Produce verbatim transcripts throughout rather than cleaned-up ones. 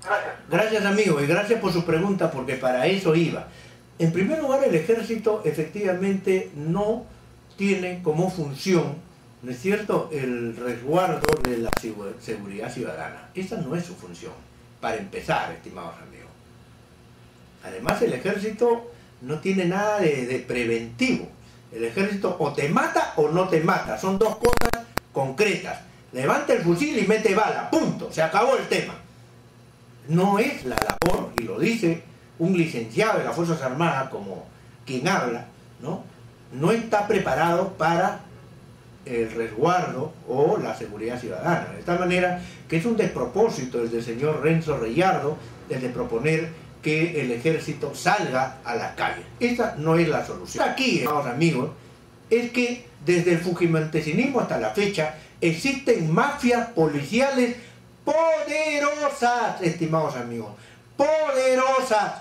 Gracias. Gracias, amigo, y gracias por su pregunta, porque para eso iba. En primer lugar, el ejército efectivamente no tiene como función, ¿no es cierto?, el resguardo de la seguridad ciudadana. Esa no es su función, para empezar, estimados amigos. Además, el ejército no tiene nada de, de preventivo. El ejército o te mata o no te mata. Son dos cosas concretas. Levanta el fusil y mete bala. Punto. Se acabó el tema. No es la labor, y lo dice un licenciado de las Fuerzas Armadas, como quien habla, ¿no? No está preparado para el resguardo o la seguridad ciudadana. De tal manera que es un despropósito desde el señor Renzo Reyardo, desde proponer que el ejército salga a la calle. Esa no es la solución. Aquí, estimados amigos, es que desde el fujimontesinismo hasta la fecha existen mafias policiales poderosas, estimados amigos, poderosas,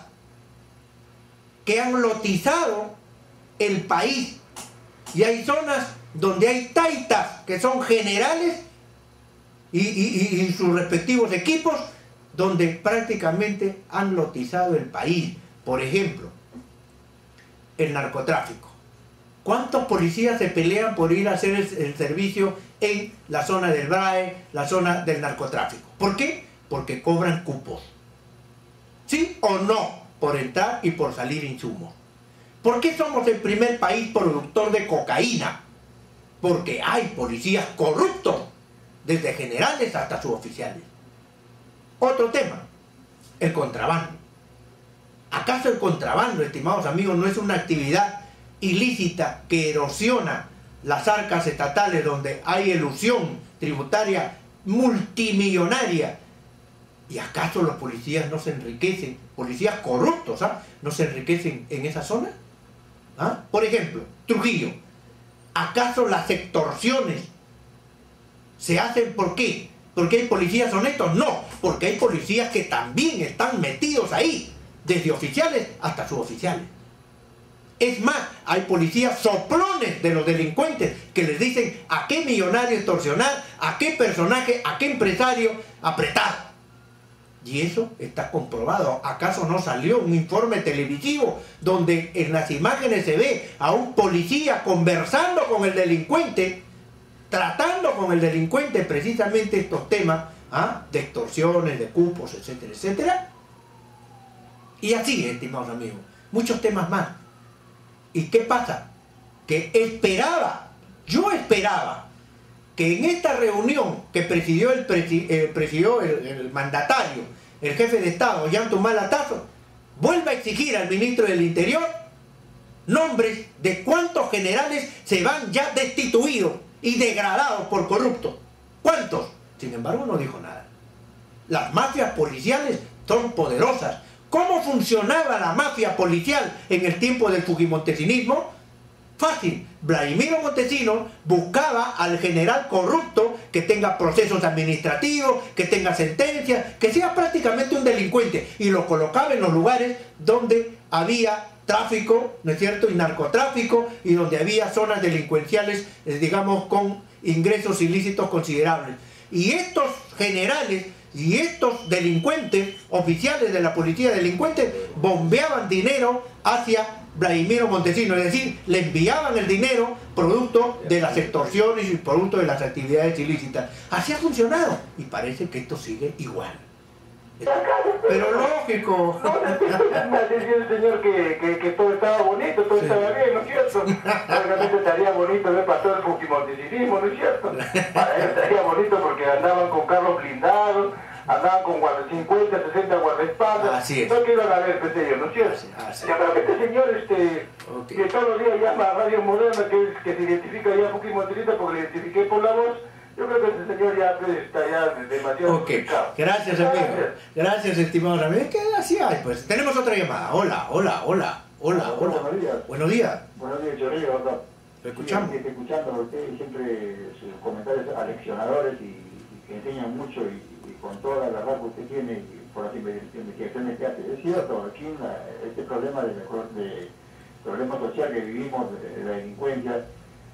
que han lotizado el país. Y hay zonas donde hay taitas que son generales y, y, y sus respectivos equipos, donde prácticamente han lotizado el país. Por ejemplo, el narcotráfico. ¿Cuántos policías se pelean por ir a hacer el, el servicio en la zona del B R A E, la zona del narcotráfico? ¿Por qué? Porque cobran cupos. ¿Sí o no? Por entrar y por salir insumos. ¿Por qué somos el primer país productor de cocaína? Porque hay policías corruptos, desde generales hasta suboficiales. Otro tema, el contrabando. ¿Acaso el contrabando, estimados amigos, no es una actividad ilícita que erosiona las arcas estatales, donde hay elusión tributaria multimillonaria? ¿Y acaso los policías no se enriquecen, policías corruptos, ¿ah? no se enriquecen en esa zona? ¿Ah? Por ejemplo, Trujillo. ¿Acaso las extorsiones se hacen por qué? ¿Porque hay policías honestos? No, porque hay policías que también están metidos ahí, desde oficiales hasta suboficiales. Es más, hay policías soplones de los delincuentes que les dicen a qué millonario extorsionar, a qué personaje, a qué empresario apretar. Y eso está comprobado. ¿Acaso no salió un informe televisivo donde en las imágenes se ve a un policía conversando con el delincuente, tratando con el delincuente precisamente estos temas, ¿ah? de extorsiones, de cupos, etcétera, etcétera? Y así, estimados amigos, muchos temas más. ¿Y qué pasa? Que esperaba, yo esperaba, que en esta reunión que presidió el, presi eh, presidió el, el mandatario, el jefe de Estado, Ollanta Tazo, vuelva a exigir al ministro del Interior nombres de cuántos generales se van ya destituidos y degradados por corruptos. ¿Cuántos? Sin embargo, no dijo nada. Las mafias policiales son poderosas. ¿Cómo funcionaba la mafia policial en el tiempo del fujimontesinismo? Fácil. Vladimiro Montesinos buscaba al general corrupto que tenga procesos administrativos, que tenga sentencias, que sea prácticamente un delincuente, y lo colocaba en los lugares donde había tráfico, ¿no es cierto?, y narcotráfico, y donde había zonas delincuenciales, eh, digamos, con ingresos ilícitos considerables. Y estos generales y estos delincuentes, oficiales de la policía delincuentes, bombeaban dinero hacia Vladimiro Montesinos, es decir, le enviaban el dinero producto de las extorsiones y producto de las actividades ilícitas. Así ha funcionado, y parece que esto sigue igual. Pero lógico. No, decía el señor que, que, que todo estaba bonito, todo sí. estaba bien, ¿no es cierto? Realmente estaría bonito ver para todo el fujimontesinismo, ¿no es cierto? Para él estaría bonito porque andaban con carros blindados, andaban con cincuenta, sesenta guardaespaldas. Así es. No que iban a ver, pues ellos, ¿no es cierto? Así, así. Ya, pero que este señor, este, okay. que todos los días llama a Radio Moderna, que, que se identifica ya fujimontesista porque le identifiqué por la voz. Yo creo que ese señor ya está ya demasiado Ok, gracias amigo. Gracias, estimados amigos. ¿Qué así hay? Pues tenemos otra llamada. Hola, hola, hola, hola, hola. Buenos días. Buenos días. Buenos días, Chorrillo. Lo escuchamos. Sí, escuchando a usted siempre sus comentarios aleccionadores y, y que enseñan mucho y, y con toda la verdad que usted tiene y por las investigaciones que hace. Es cierto, aquí la, este problema de, mejor, de problema social que vivimos, de, de la delincuencia,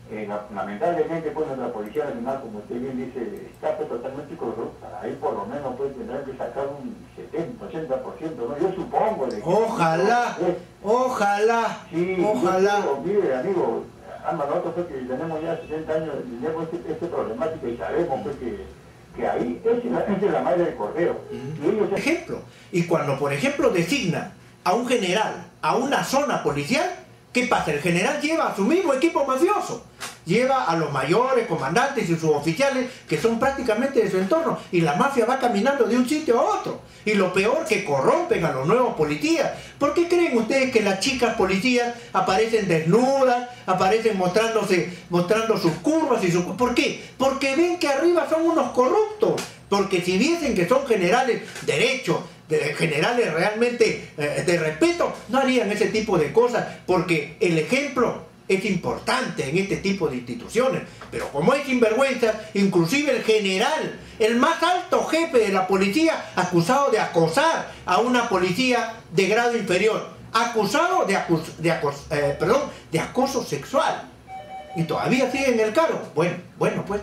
Eh, lamentablemente, pues nuestra Policía Nacional, como usted bien dice, está pues, totalmente corrupta. Ahí por lo menos pues, tendrán que sacar un setenta, ochenta por ciento, ¿no? Yo supongo. De que ojalá, pues, ojalá, sí, ojalá. Yo, mire, amigo, ambas nosotros pues, que tenemos ya sesenta años, tenemos este, este problemática y sabemos pues, que, que ahí es la, es la madre del cordero. Mm. Y ellos... Ejemplo, y cuando por ejemplo designan a un general a una zona policial, ¿qué pasa? El general lleva a su mismo equipo mafioso, lleva a los mayores, comandantes y sus oficiales que son prácticamente de su entorno, y la mafia va caminando de un sitio a otro. Y lo peor, que corrompen a los nuevos policías. ¿Por qué creen ustedes que las chicas policías aparecen desnudas, aparecen mostrándose, mostrando sus curvas y sus... ¿Por qué? Porque ven que arriba son unos corruptos. Porque si viesen que son generales derechos, de generales realmente eh, de respeto, no harían ese tipo de cosas, porque el ejemplo es importante en este tipo de instituciones. Pero como hay sinvergüenza, inclusive el general, el más alto jefe de la policía, acusado de acosar a una policía de grado inferior, acusado de, acus de, acos eh, perdón, de acoso sexual, y todavía sigue en el cargo. Bueno, bueno pues,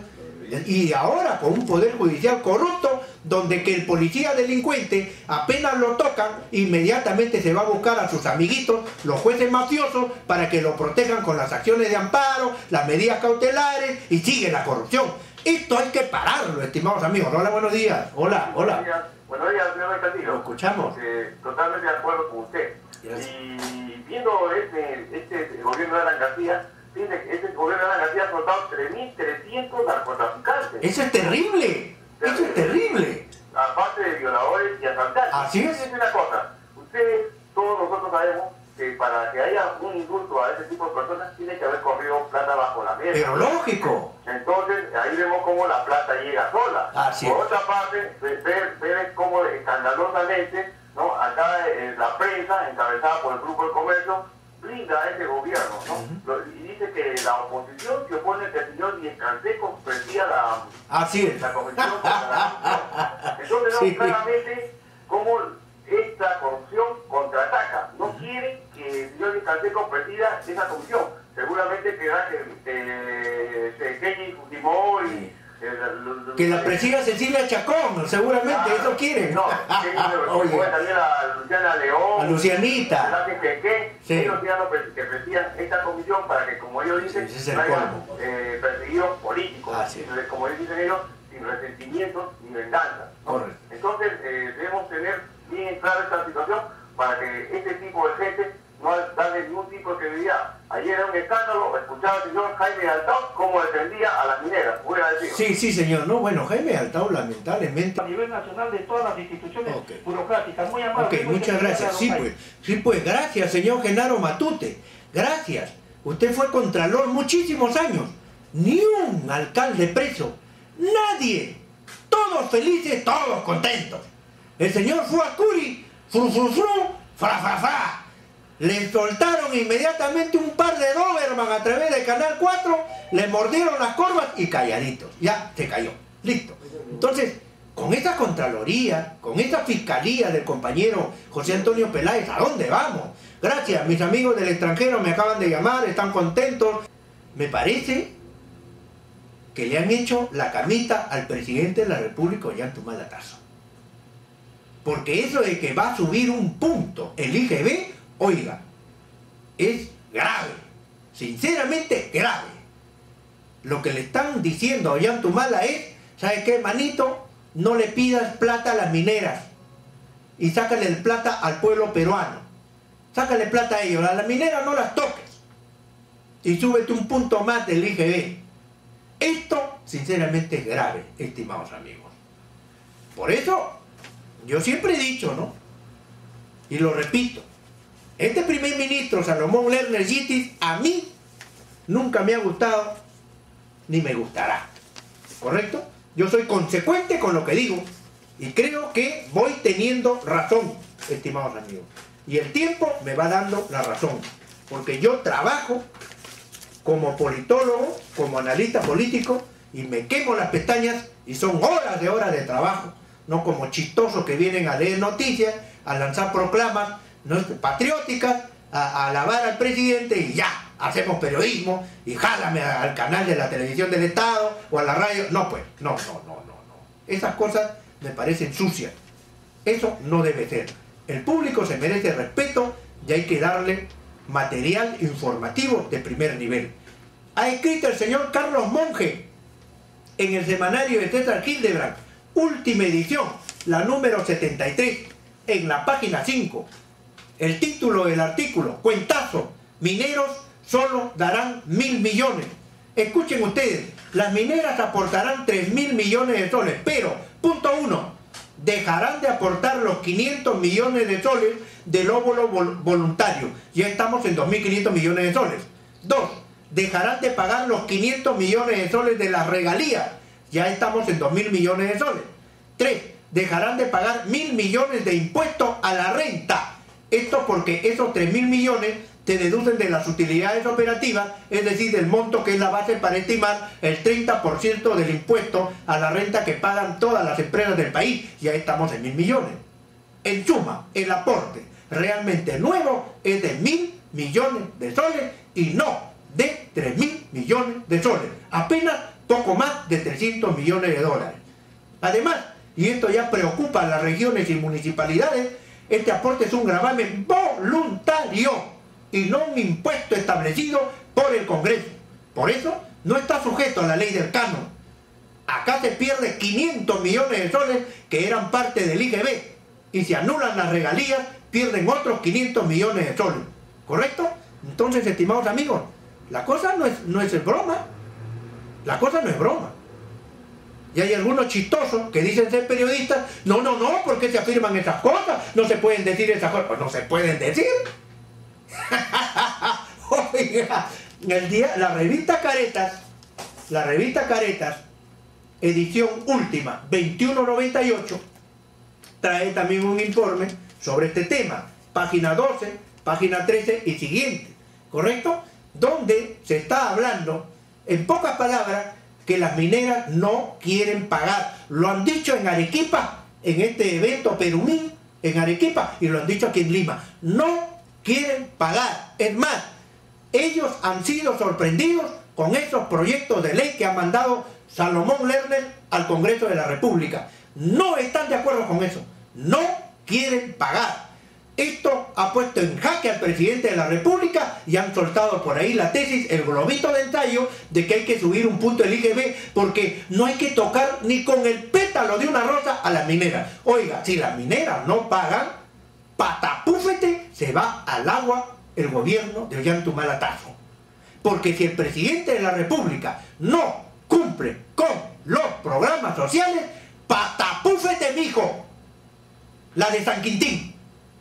y ahora con un poder judicial corrupto, donde que el policía delincuente apenas lo tocan, inmediatamente se va a buscar a sus amiguitos, los jueces mafiosos, para que lo protejan con las acciones de amparo, las medidas cautelares, y sigue la corrupción. Esto hay que pararlo, estimados amigos. Hola, buenos días. Hola, hola. Buenos días, buenos días, señor Castillo. Lo escuchamos. Eh, totalmente de acuerdo con usted. Yes. Y viendo este, este gobierno de Alan García, este gobierno de Alan García ha soltado tres mil trescientos narcotraficantes. Eso es terrible. Eso es terrible. Aparte de violadores y asaltantes. Así es. Es una cosa, ustedes, todos nosotros sabemos que para que haya un indulto a ese tipo de personas tiene que haber corrido plata bajo la mesa. Pero lógico. Entonces, ahí vemos cómo la plata llega sola. Así Por es. otra parte, ver, ver cómo escandalosamente, ¿no? Acá eh, la prensa, encabezada por el Grupo del Comercio, blinda a ese gobierno, ¿no? Uh-huh. Y dice que la oposición se opone a que el señor Díez Canseco presida la, Así es. la comisión contra la corrupción. Entonces vemos sí. claramente cómo esta corrupción contraataca. No quiere que el señor Díez Canseco presida esa comisión. Seguramente querrá que, que se Kenny Fujimori y que la presida Cecilia Chacón, seguramente, ah, eso quieren. No, que, también a Luciana León, a Lucianita. Que, que, sí. Ellos ya no que presidan esta comisión para que, como ellos dicen, sí, no haya eh, perseguidos políticos, ah, sí. como dicen ellos, sin resentimientos ni venganza. ¿No? Entonces, eh, debemos tener bien clara esta situación para que este tipo de gente no darle ningún tipo de credibilidad. Ayer era un escándalo, escuchaba al señor Jaime Altao cómo defendía a las mineras, voy a decir. Sí, sí, señor. No, bueno, Jaime Altao lamentablemente... A nivel nacional de todas las instituciones okay. burocráticas, muy amables. Ok, muchas gracias. Sí, pues, sí, pues, gracias, señor Genaro Matute. Gracias. Usted fue contralor muchísimos años. Ni un alcalde preso. Nadie. Todos felices, todos contentos. El señor Fuacuri, fru, fru, fru, fra, fra, fra. Le soltaron inmediatamente un par de Doberman a través del Canal cuatro, le mordieron las corvas y calladitos. Ya se cayó. Listo. Entonces, con esta Contraloría, con esta Fiscalía del compañero José Antonio Peláez, ¿a dónde vamos? Gracias, mis amigos del extranjero me acaban de llamar, están contentos. Me parece que le han hecho la camita al presidente de la República, Ollanta Tazo. Porque eso de que va a subir un punto el I G B, oiga, es grave, sinceramente grave. Lo que le están diciendo a Ollanta es, ¿sabe qué, manito? No le pidas plata a las mineras y sácale el plata al pueblo peruano. Sácale plata a ellos, a las mineras no las toques y súbete un punto más del I G B. Esto, sinceramente, es grave, estimados amigos. Por eso, yo siempre he dicho, ¿no? Y lo repito, este primer ministro, Salomón Lerner Yitis, a mí nunca me ha gustado, ni me gustará. ¿Correcto? Yo soy consecuente con lo que digo y creo que voy teniendo razón, estimados amigos. Y el tiempo me va dando la razón, porque yo trabajo como politólogo, como analista político, y me quemo las pestañas y son horas de horas de trabajo, no como chistosos que vienen a leer noticias, a lanzar proclamas, ¿no?, patrióticas, a, a alabar al presidente y ya. hacemos periodismo y jálame al canal de la televisión del Estado o a la radio. No, pues, no, no, no, no, no. Esas cosas me parecen sucias. Eso no debe ser. El público se merece respeto y hay que darle material informativo de primer nivel. Ha escrito el señor Carlos Monge en el semanario de César Hildebrand, última edición, la número setenta y tres, en la página cinco. El título del artículo: cuentazo, mineros solo darán mil millones. Escuchen ustedes, las mineras aportarán tres mil millones de soles, pero, punto uno, dejarán de aportar los quinientos millones de soles del óvulo vol voluntario. Ya estamos en dos mil quinientos millones de soles. Dos, dejarán de pagar los quinientos millones de soles de las regalías. Ya estamos en dos mil millones de soles. Tres, dejarán de pagar mil millones de impuestos a la renta. Esto porque esos tres mil millones se deducen de las utilidades operativas, es decir, del monto que es la base para estimar el treinta por ciento del impuesto a la renta que pagan todas las empresas del país. Ya estamos en mil millones. En suma, el aporte realmente nuevo es de mil millones de soles y no de tres mil millones de soles. Apenas poco más de trescientos millones de dólares. Además, y esto ya preocupa a las regiones y municipalidades, este aporte es un gravamen voluntario y no un impuesto establecido por el Congreso. Por eso no está sujeto a la ley del canon. Acá se pierde quinientos millones de soles que eran parte del I G B, y si anulan las regalías pierden otros quinientos millones de soles. ¿Correcto? Entonces, estimados amigos, la cosa no es, no es broma. La cosa no es broma. Y hay algunos chistosos que dicen ser periodistas. No, no, no, ¿por qué se afirman esas cosas? No se pueden decir esas cosas. Pues no se pueden decir. Oiga, el día, la revista Caretas, la revista Caretas, edición última, veintiuno noventa y ocho, trae también un informe sobre este tema, página doce, página trece y siguiente, ¿correcto? Donde se está hablando, en pocas palabras, que las mineras no quieren pagar. Lo han dicho en Arequipa, en este evento Perumín, en Arequipa, y lo han dicho aquí en Lima. No quieren pagar. Es más, ellos han sido sorprendidos con esos proyectos de ley que ha mandado Salomón Lerner al Congreso de la República. No están de acuerdo con eso. No quieren pagar. Esto ha puesto en jaque al presidente de la República y han soltado por ahí la tesis, el globito de ensayo, de que hay que subir un punto del I G B porque no hay que tocar ni con el pétalo de una rosa a las mineras. Oiga, si las mineras no pagan, patapúfete, se va al agua el gobierno de Ollantaytamala. Porque si el presidente de la República no cumple con los programas sociales, patapúfete, mijo, la de San Quintín.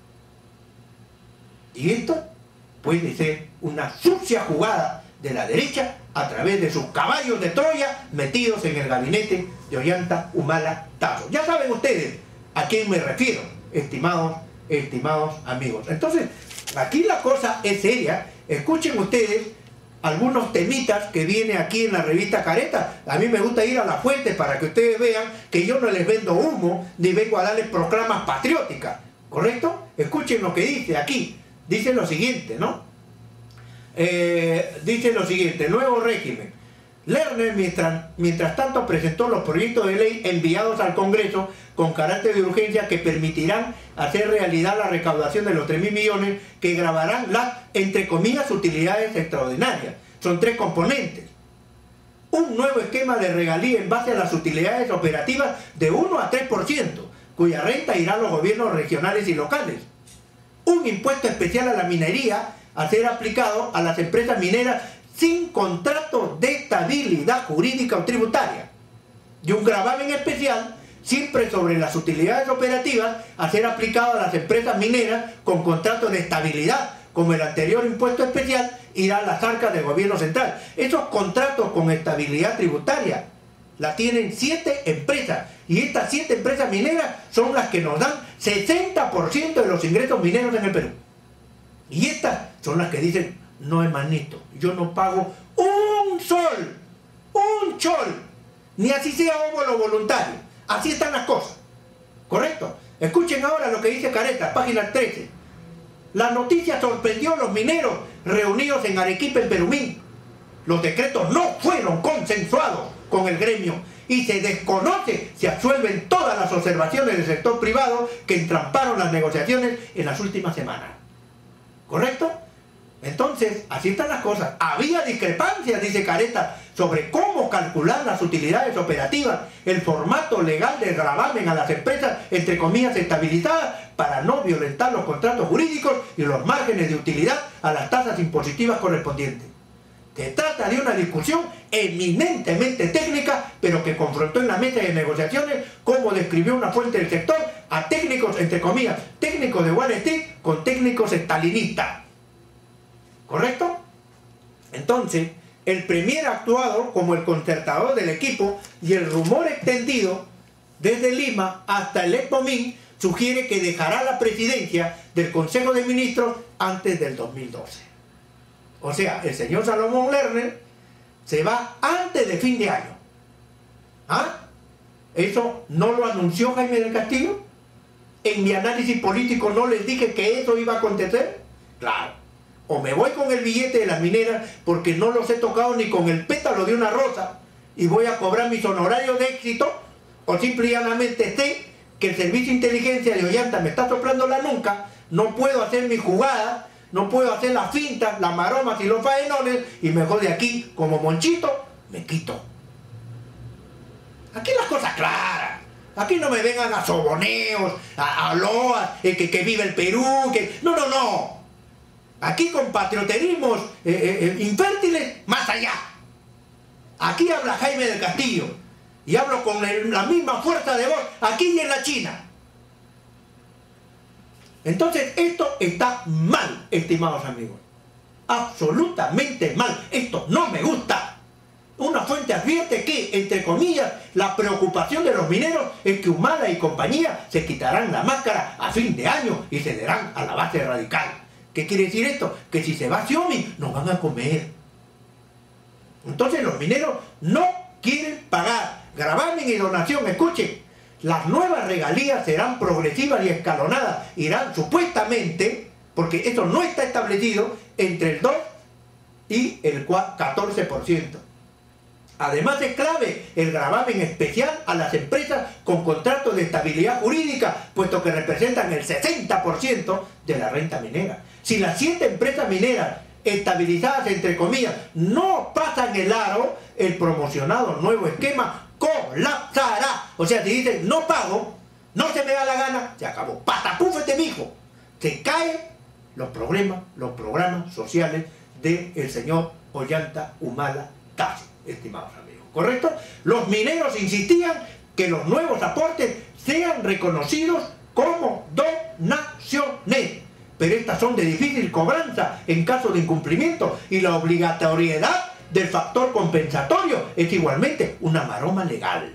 Y esto puede ser una sucia jugada de la derecha a través de sus caballos de Troya metidos en el gabinete de Ollantaytamala. Ya saben ustedes a quién me refiero, estimados, estimados amigos. Entonces, aquí la cosa es seria. Escuchen ustedes algunos temitas que viene aquí en la revista Careta. A mí me gusta ir a la fuente para que ustedes vean que yo no les vendo humo ni vengo a darles proclamas patrióticas, ¿correcto? Escuchen lo que dice aquí. Dice lo siguiente, ¿no? Eh, dice lo siguiente: nuevo régimen. Lerner, mientras, mientras tanto, presentó los proyectos de ley enviados al Congreso con carácter de urgencia que permitirán hacer realidad la recaudación de los tres mil millones que gravarán las, entre comillas, utilidades extraordinarias. Son tres componentes. Un nuevo esquema de regalía en base a las utilidades operativas de uno a tres por ciento, cuya renta irá a los gobiernos regionales y locales. Un impuesto especial a la minería a ser aplicado a las empresas mineras sin contrato de estabilidad jurídica o tributaria. Y un gravamen especial siempre sobre las utilidades operativas a ser aplicado a las empresas mineras con contrato de estabilidad, como el anterior impuesto especial irá a las arcas del gobierno central. Esos contratos con estabilidad tributaria la tienen siete empresas, y estas siete empresas mineras son las que nos dan sesenta por ciento de los ingresos mineros en el Perú. Y estas son las que dicen: no, hermanito, yo no pago un sol, un chol, ni así sea óvulo voluntario. Así están las cosas, ¿correcto? Escuchen ahora lo que dice Careta, página trece. La noticia sorprendió a los mineros reunidos en Arequipa, en Perumín. Los decretos no fueron consensuados con el gremio y se desconoce si absuelven todas las observaciones del sector privado que entramparon las negociaciones en las últimas semanas. ¿Correcto? Entonces, así están las cosas. Había discrepancias, dice Careta, sobre cómo calcular las utilidades operativas, el formato legal del gravamen a las empresas, entre comillas, estabilizadas, para no violentar los contratos jurídicos y los márgenes de utilidad a las tasas impositivas correspondientes. Se trata de una discusión eminentemente técnica, pero que confrontó en la mesa de negociaciones, como describió una fuente del sector, a técnicos, entre comillas, técnicos de Wall Street con técnicos estalinistas. ¿Correcto? Entonces, el Premier ha actuado como el concertador del equipo y el rumor extendido desde Lima hasta el ECMOMIN sugiere que dejará la presidencia del Consejo de Ministros antes del dos mil doce. O sea, el señor Salomón Lerner se va antes de fin de año. ¿Ah? ¿Eso no lo anunció Jaime del Castillo? ¿En mi análisis político no les dije que eso iba a acontecer? Claro. O me voy con el billete de las mineras porque no los he tocado ni con el pétalo de una rosa y voy a cobrar mis honorarios de éxito, o simple y llanamente sé que el servicio de inteligencia de Ollanta me está soplando la nuca, no puedo hacer mi jugada, no puedo hacer las fintas, las maromas y los faenones, y mejor de aquí, como Monchito, me quito. Aquí las cosas claras. Aquí no me vengan a soboneos, a, a loas, eh, que, que vive el Perú, que... No, no, no. Aquí con patrioterismos eh, eh, infértiles, más allá. Aquí habla Jaime del Castillo, y hablo con el, la misma fuerza de voz, aquí y en la China. Entonces, esto está mal, estimados amigos. Absolutamente mal. Esto no me gusta. Una fuente advierte que, entre comillas, la preocupación de los mineros es que Humala y compañía se quitarán la máscara a fin de año y cederán a la base radical. ¿Qué quiere decir esto? Que si se va Xiaomi, nos van a comer. Entonces los mineros no quieren pagar gravamen y donación. Escuchen, las nuevas regalías serán progresivas y escalonadas. Irán supuestamente, porque esto no está establecido, entre el dos y el catorce por ciento. Además es clave el gravamen especial a las empresas con contratos de estabilidad jurídica, puesto que representan el sesenta por ciento de la renta minera. Si las siete empresas mineras estabilizadas, entre comillas, no pasan el aro, el promocionado nuevo esquema colapsará. O sea, si dicen no pago, no se me da la gana, se acabó. Patapúfete, mijo. Se caen los problemas, los programas sociales del señor Ollanta Humala Tasso, estimados amigos. ¿Correcto? Los mineros insistían que los nuevos aportes sean reconocidos como donaciones, pero estas son de difícil cobranza en caso de incumplimiento, y la obligatoriedad del factor compensatorio es igualmente una maroma legal.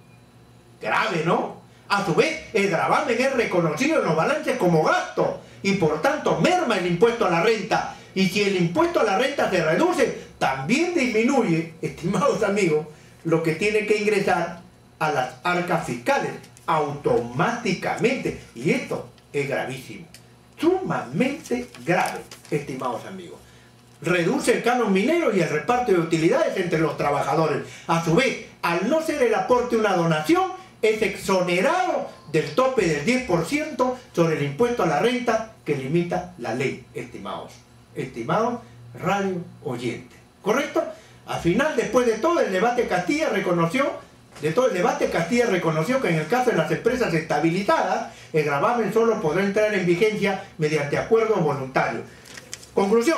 Grave, ¿no? A su vez, el gravamen es reconocido en los balances como gasto y por tanto merma el impuesto a la renta. Y si el impuesto a la renta se reduce, también disminuye, estimados amigos, lo que tiene que ingresar a las arcas fiscales automáticamente. Y esto es gravísimo, sumamente grave, estimados amigos. Reduce el canon minero y el reparto de utilidades entre los trabajadores. A su vez, al no ser el aporte una donación, es exonerado del tope del diez por ciento sobre el impuesto a la renta que limita la ley, estimados. Estimados radio oyente. ¿Correcto? Al final, después de todo el debate, Castilla reconoció, de todo el debate, Castilla reconoció que en el caso de las empresas estabilizadas, el gravamen solo podrá entrar en vigencia mediante acuerdos voluntarios. Conclusión.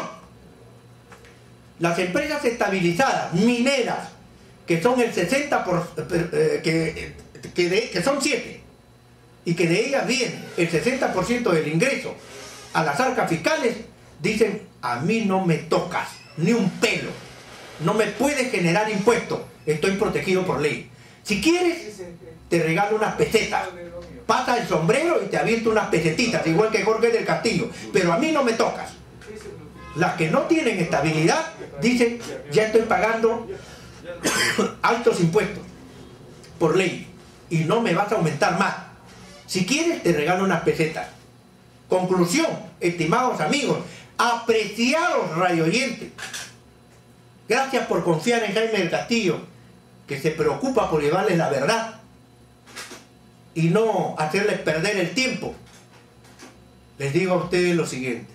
Las empresas estabilizadas, mineras, que son el sesenta por ciento, eh, que, que, de, que son siete, y que de ellas viene el sesenta por ciento del ingreso a las arcas fiscales, dicen, a mí no me tocas ni un pelo, no me puedes generar impuestos, estoy protegido por ley. Si quieres, te regalo unas pesetas, pasa el sombrero y te aviento unas pesetitas, igual que Jorge del Castillo, pero a mí no me tocas. Las que no tienen estabilidad dicen, ya estoy pagando altos impuestos por ley y no me vas a aumentar más. Si quieres, te regalo unas pesetas. Conclusión, estimados amigos, apreciados radioyentes, gracias por confiar en Jaime del Castillo, que se preocupa por llevarles la verdad y no hacerles perder el tiempo. Les digo a ustedes lo siguiente: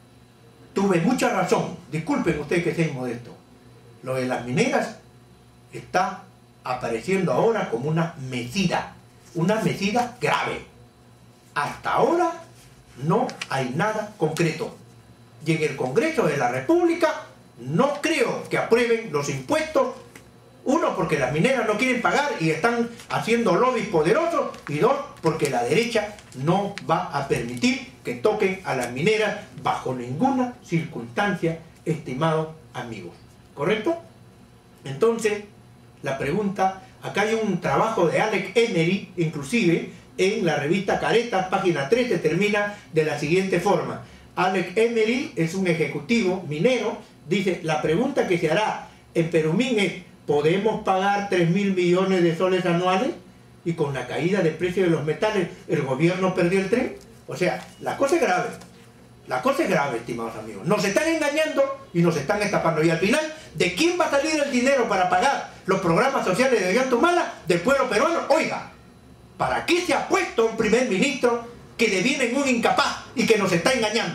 tuve mucha razón, disculpen ustedes que sean modestos, lo de las mineras está apareciendo ahora como una medida, una medida grave. Hasta ahora no hay nada concreto. Y en el Congreso de la República no creo que aprueben los impuestos. Uno, porque las mineras no quieren pagar y están haciendo lobbies poderosos. Y dos, porque la derecha no va a permitir que toquen a las mineras bajo ninguna circunstancia, estimados amigos. ¿Correcto? Entonces, la pregunta, acá hay un trabajo de Alex Emery, inclusive, en la revista Caretas, página trece, termina de la siguiente forma. Alex Emery es un ejecutivo minero, dice, la pregunta que se hará en Perumín es, ¿podemos pagar tres mil millones de soles anuales? Y con la caída del precio de los metales, ¿el gobierno perdió el tren? O sea, la cosa es grave. La cosa es grave, estimados amigos. Nos están engañando y nos están estafando. Y al final, ¿de quién va a salir el dinero para pagar los programas sociales de Ollantaytamala? Del pueblo peruano. Oiga, ¿para qué se ha puesto un primer ministro que deviene en un incapaz y que nos está engañando?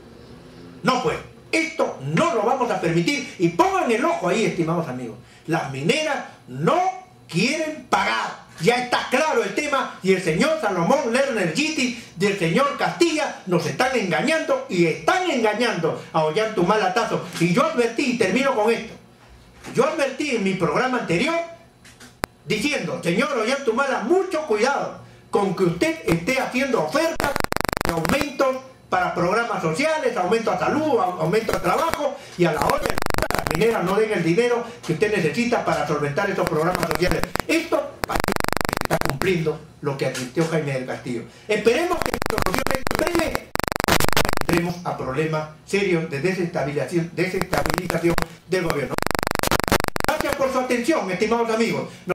No, pues, esto no lo vamos a permitir. Y pongan el ojo ahí, estimados amigos. Las mineras no quieren pagar. Ya está claro el tema, y el señor Salomón Lerner Gitti y el señor Castilla nos están engañando y están engañando a Ollantaytamala Tazo. Y yo advertí, y termino con esto, yo advertí en mi programa anterior diciendo, señor Ollantaytamala, mucho cuidado con que usted esté haciendo ofertas de aumentos para programas sociales, aumento a salud, aumento a trabajo, y a la hora de las mineras no den el dinero que usted necesita para solventar estos programas sociales. Esto está cumpliendo lo que advirtió Jaime del Castillo. Esperemos que la solución es breve. Entremos a problemas serios de desestabilización, desestabilización del gobierno. Gracias por su atención, estimados amigos.